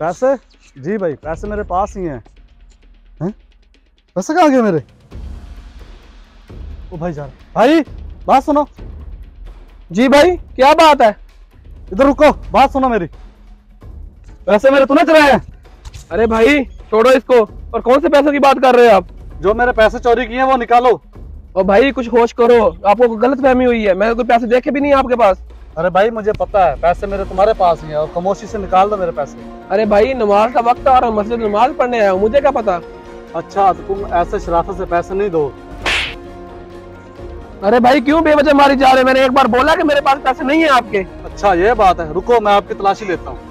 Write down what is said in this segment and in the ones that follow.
पैसे? जी भाई, पैसे मेरे पास ही हैं। पैसे कहाँ गए मेरे? ओ भाई जा रहा। भाई बात सुनो। जी भाई, क्या बात है? इधर रुको, बात सुनो मेरी। पैसे मेरे तूने चुराए हैं। अरे भाई छोड़ो इसको। और कौन से पैसों की बात कर रहे हो आप? जो मेरे पैसे चोरी किए हैं वो निकालो। और भाई कुछ होश करो, आपको कोई गलत फहमी हुई है। मैंने कोई पैसे देखे भी नहीं है आपके पास। अरे भाई मुझे पता है, पैसे मेरे तुम्हारे पास ही हैं और खामोशी से निकाल दो मेरे पैसे। अरे भाई नमाज का वक्त आ रहा है, मस्जिद नमाज पढ़ने आया हूँ, मुझे क्या पता। अच्छा तो तुम ऐसे शराफत से पैसे नहीं दो। अरे भाई क्यों बेवजह मारी जा रहे हैं? मैंने एक बार बोला कि मेरे पास पैसे नहीं है आपके। अच्छा ये बात है, रुको मैं आपकी तलाशी लेता हूँ।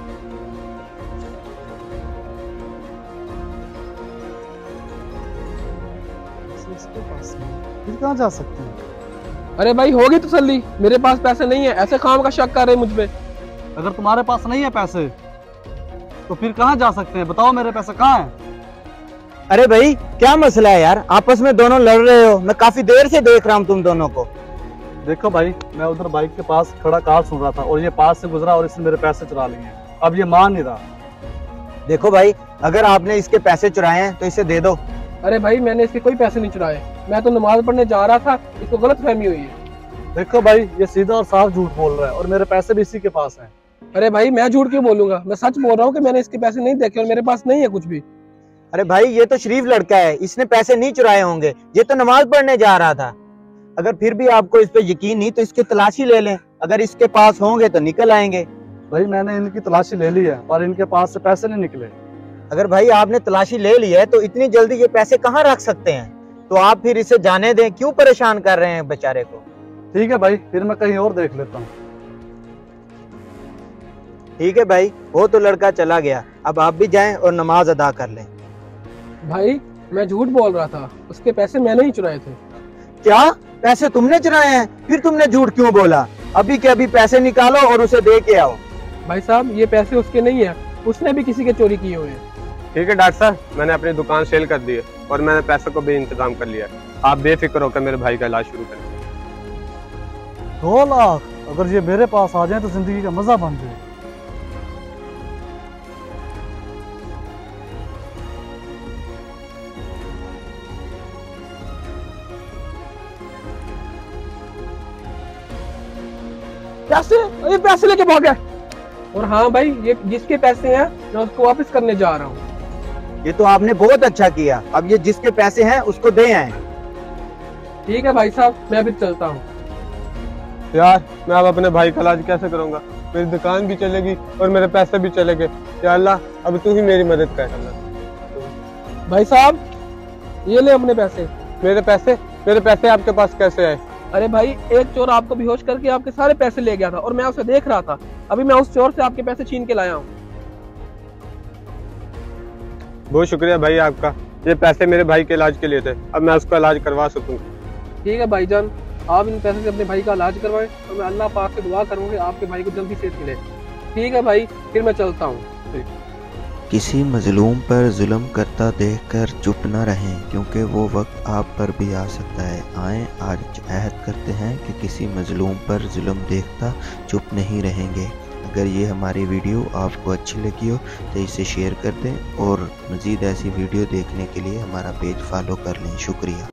फिर कहाँ जा सकते हैं? अरे भाई होगी तसल्ली, मेरे पास पैसे नहीं है, ऐसे खाम का शक कर रहे हैं मुझ पे। अगर तुम्हारे पास नहीं है पैसे तो फिर कहाँ जा सकते हैं? बताओ मेरे पैसे कहाँ हैं? अरे भाई क्या मसला है यार, आपस में दोनों लड़ रहे हो? मैं काफी देर से देख रहा हूँ तुम दोनों को। देखो भाई, मैं उधर बाइक के पास खड़ा कार सुन रहा था और ये पास से गुजरा और इसने मेरे पैसे चुरा लिए हैं। अब ये मान नहीं रहा। देखो भाई, अगर आपने इसके पैसे चुराए हैं तो इसे दे दो। अरे भाई मैंने इसके कोई पैसे नहीं चुराए, मैं तो नमाज पढ़ने जा रहा था, इसको गलत फहमी हुई है। देखो भाई, ये सीधा और साफ झूठ बोल रहा है और मेरे पैसे भी इसी के पास हैं। अरे भाई मैं झूठ क्यों बोलूंगा, मैं सच बोल रहा हूँ कि मैंने इसके पैसे नहीं देखे और मेरे पास नहीं है कुछ भी। अरे भाई ये तो शरीफ लड़का है, इसने पैसे नहीं चुराए होंगे, ये तो नमाज पढ़ने जा रहा था। अगर फिर भी आपको इस पे यकीन नहीं तो इसकी तलाशी ले लें, अगर इसके पास होंगे तो निकल आएंगे। भाई मैंने इनकी तलाशी ले ली है और इनके पास से पैसे नहीं निकले। अगर भाई आपने तलाशी ले ली है तो इतनी जल्दी ये पैसे कहाँ रख सकते हैं? तो आप फिर इसे जाने दें, क्यों परेशान कर रहे हैं बेचारे को? ठीक है भाई, फिर मैं कहीं और देख लेता हूँ। ठीक है भाई, वो तो लड़का चला गया, अब आप भी जाएं और नमाज अदा कर लें। भाई मैं झूठ बोल रहा था, उसके पैसे मैंने ही चुराए थे। क्या पैसे तुमने चुराए हैं? फिर तुमने झूठ क्यों बोला? अभी के अभी पैसे निकालो और उसे दे के आओ। भाई साहब ये पैसे उसके नहीं है, उसने भी किसी के चोरी किए हुए हैं। ठीक है डॉक्टर साहब, मैंने अपनी दुकान सेल कर दी है और मैंने पैसे को भी इंतजाम कर लिया है। आप बेफिक्र होकर मेरे भाई का इलाज शुरू करें। 2 लाख अगर ये मेरे पास आ जाए तो जिंदगी का मजा बन जाए। पैसे? ये पैसे लेके भाग गया। और हाँ भाई, ये जिसके पैसे हैं मैं उसको वापस करने जा रहा हूँ। ये तो आपने बहुत अच्छा किया, अब ये जिसके पैसे हैं उसको दे आए। ठीक है भाई साहब, मैं अभी चलता हूँ। यार मैं अब अपने भाई का इलाज कैसे करूंगा? मेरी दुकान भी चलेगी और मेरे पैसे भी चले गए। या अल्लाह, अब तू ही मेरी मदद कर। भाई साहब ये ले अपने पैसे। मेरे पैसे आपके पास कैसे आए? अरे भाई एक चोर आपको बेहोश करके आपके सारे पैसे ले गया था और मैं उसे देख रहा था, अभी मैं उस चोर से आपके पैसे छीन के लाया हूँ। बहुत शुक्रिया भाई आपका, ये पैसे मेरे भाई के इलाज के लिए थे, अब मैं उसका इलाज करवा सकूंगा। ठीक है भाईजान, आप इन पैसे से अपने भाई का इलाज करवाएं और मैं अल्लाह पाक से दुआ करूंगा कि आपके भाई को जल्दी सेहत मिले। ठीक है भाई, फिर मैं चलता हूँ। किसी मजलूम पर जुल्म करता देखकर चुप न रहें, क्योंकि वो वक्त आप पर भी आ सकता है। आएं आज अहद करते हैं कि किसी मजलूम पर जुल्म देखता चुप नहीं रहेंगे। अगर ये हमारी वीडियो आपको अच्छी लगी हो तो इसे शेयर कर दें और मज़ीद ऐसी वीडियो देखने के लिए हमारा पेज फॉलो कर लें। शुक्रिया।